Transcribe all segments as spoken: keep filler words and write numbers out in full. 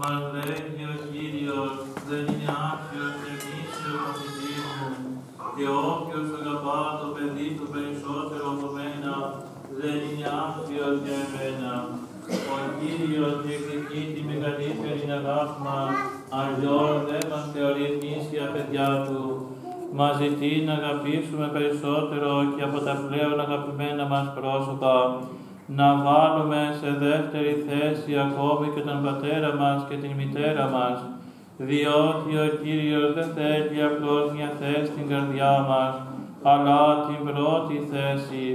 Μας λέγει ο Κύριος, δεν είναι άξιος και γνήσιος μαθητής μου, και όποιος αγαπά το παιδί του περισσότερο από μένα, δεν είναι άξιος για εμένα. Ο Κύριος διεκδικεί τη μεγαλύτερη αγάπη μας, αλλιώς δεν μας θεωρεί γνήσια παιδιά του. Μας ζητεί να αγαπήσουμε περισσότερο και από τα πλέον αγαπημένα μας πρόσωπα, να βάλουμε σε δεύτερη θέση ακόμη και τον πατέρα μας και την μητέρα μας, διότι ο Κύριος δεν θέλει απλώς μια θέση στην καρδιά μας, αλλά την πρώτη θέση.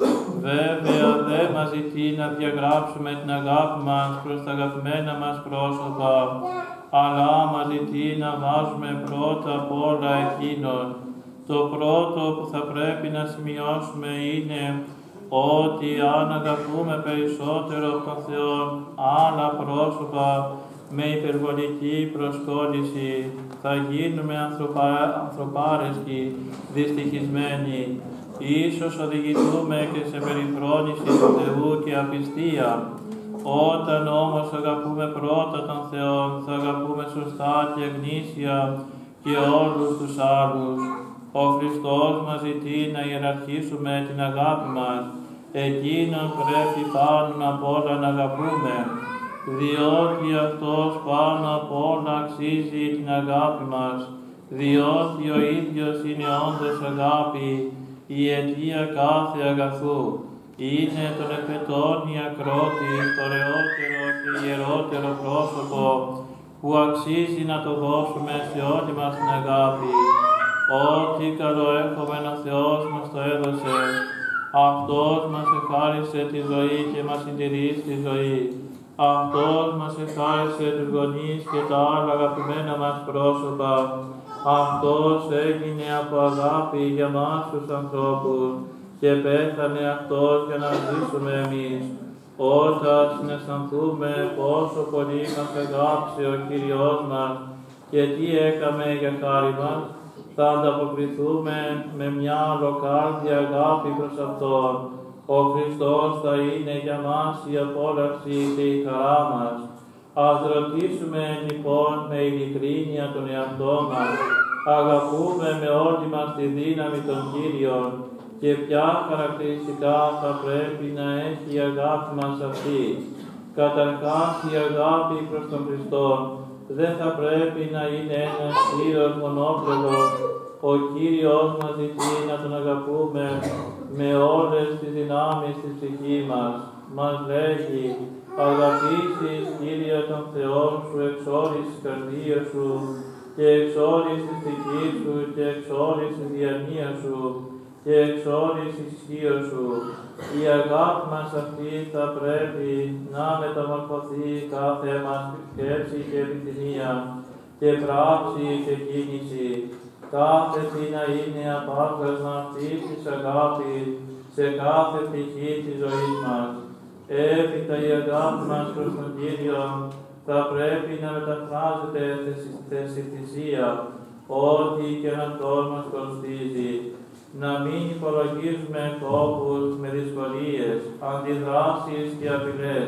Βέβαια δεν μας ζητεί να διαγράψουμε την αγάπη μας προς τα αγαπημένα μας πρόσωπα, αλλά μας ζητεί να βάζουμε πρώτα απ' όλα εκείνον. Το πρώτο που θα πρέπει να σημειώσουμε είναι ότι αν αγαπούμε περισσότερο από τον Θεό άλλα πρόσωπα με υπερβολική προσκόλληση, θα γίνουμε ανθρωπα... ανθρωπάρεσκοι, δυστυχισμένοι. Ίσως οδηγηθούμε και σε περιφρόνηση του Θεού και απιστία. Όταν όμως αγαπούμε πρώτα τον Θεό, θα αγαπούμε σωστά και γνήσια και όλους τους άλλους. Ο Χριστός μας ζητεί να ιεραρχήσουμε την αγάπη μας. Εκείνον πρέπει πάνω απ' όλα να αγαπούμε, διότι Αυτός πάνω απ' όλα αξίζει την αγάπη μας, διότι ο ίδιος είναι όντως αγάπη, η αιτία κάθε αγαθού. Είναι τον εφετών η ακρότη, το ωραιότερο και ιερότερο πρόσωπο, που αξίζει να το δώσουμε σε όλη μας την αγάπη. Ό,τι καλό έχουμε ο Θεός μας το έδωσε. Αυτός μας εχάρισε τη ζωή και μας συντηρεί στη ζωή. Αυτός μας εχάρισε τους γονείς και τα άλλα αγαπημένα μας πρόσωπα. Αυτός έγινε από αγάπη για μας τους ανθρώπους και πέθανε Αυτός για να ζήσουμε εμείς. Όταν συναισθανθούμε πόσο πολύ μας αγάπησε ο Κύριος μας και τι έκαμε για χάρη μας, θα ανταποκριθούμε με μια ολοκάρδια αγάπη προς Αυτόν. Ο Χριστός θα είναι για μας η απόλαυση και η χαρά μας. Ας ρωτήσουμε λοιπόν με ειλικρίνεια τον εαυτό μας, αγαπούμε με όλη μας τη δύναμη τον Κύριον και ποια χαρακτηριστικά θα πρέπει να έχει η αγάπη μας αυτή. Καταρχάς η αγάπη προς τον Χριστό δεν θα πρέπει να είναι ένας πλήρως μονόπλευρος. Ο Κύριος μας ζητεί να τον αγαπούμε με όλες τις δυνάμεις της ψυχής μας. Μας λέγει, αγαπήσεις Κύριε τον Θεό σου εξ όλης της καρδίας σου και εξ όλης της ψυχής σου και εξ όλης της διανοίας σου και εξ όλης της ισχύως σου. Η αγάπη μας αυτή θα πρέπει να μεταμορφωθεί κάθε μας σκέψη και επιθυμία και πράξη και κίνηση. Κάθε τι να είναι απάγασμα αυτής της αγάπης σε κάθε πτυχή της ζωής μας. Έπειτα η αγάπη μας προς τον Κύριο θα πρέπει να μεταφράζεται σε θυσία, ό,τι και αν αυτός μας κοστίζει. Να μην υπολογίζουμε κόπους με δυσκολίες, αντιδράσεις και απειλές,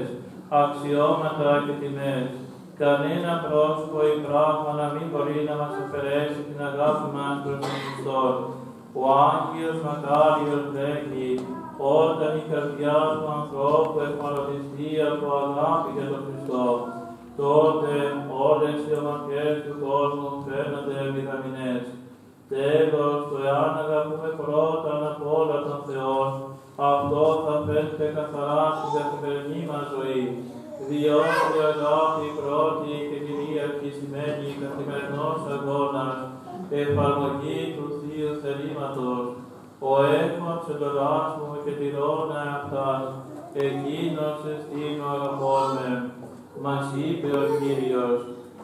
αξιώματα και τιμές. Κανένα πρόσωπο ή πράγμα να μην μπορεί να μας αφαιρέσει την αγάπη μας προς τον Χριστό. Ο Άγιος Μακάριος λέγει, όταν η καρδιά του ανθρώπου εχμαλωτιστεί από αγάπη για τον Χριστό, τότε όλες οι ομορφιές του κόσμου φαίνονται μηδαμινές. Τέλος, το εάν αγαπούμε πρώτα απ' όλα τον Θεό, αυτό θα φαίνεται καθαρά στην καθημερινή μας ζωή, διότι η αγάπη πρώτη και κυρίαρχη σημαίνει καθημερινός αγώνας, εφαρμογή του Θείου θελήματος. Ο έχων εντολάς μου και τηρώνε αυτάς, εκείνος εστίν ο αγαπών με. Μας είπε ο Κύριος,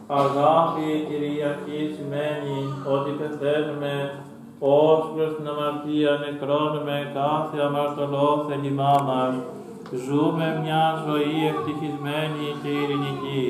αγάπη κυριαρχή σημαίνει ότι πεθαίνουμε ως προς την αμαρτία, νεκρώνουμε κάθε αμαρτωλό θέλημά μας. Ζούμε μια ζωή ευτυχισμένη και ειρηνική.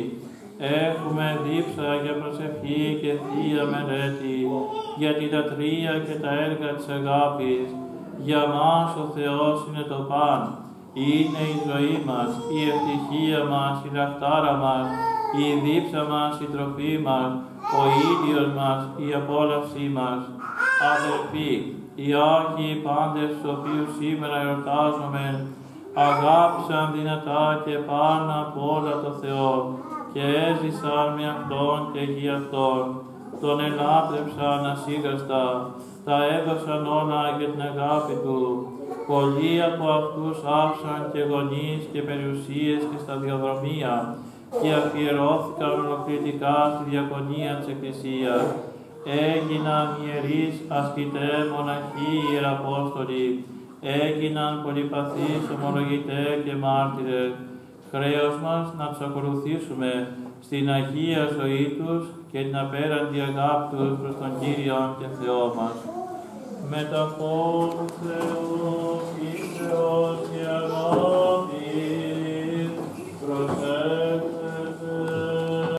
Έχουμε δίψα για προσευχή και θεία μελέτη, για τη λατρεία και τα έργα της αγάπης. Για μας ο Θεός είναι το παν. Είναι η ζωή μας, η ευτυχία μας, η λαχτάρα μας, η δίψα μας, η τροφή μας, ο ήλιος μας, η απόλαυσή μας. Αδελφοί, οι Άγιοι πάντες τους οποίους σήμερα εορτάζουμε, αγάπησαν δυνατά και πάνω απ' όλα το Θεό και έζησαν με Αυτόν και για Αυτόν. Τον ελάτρεψαν ασίγαστα, τα έδωσαν όλα για την αγάπη Του. Πολλοί από αυτούς άφησαν και γονείς και περιουσίες και σταδιοδρομία και αφιερώθηκαν ολοκληρωτικά στη διακονία της Εκκλησίας. Έγιναν ιερείς, ασκητές, μοναχοί, ιεραπόστολοι, έγιναν πολυπαθείς, ομολογητές και μάρτυρες. Χρέος μας να τους ακολουθήσουμε στην Αγία ζωή τους και την απέραντη αγάπη τους προς τον Κύριο και Θεό μας. Με τα φως Θεού, Κύριος και αγάπη.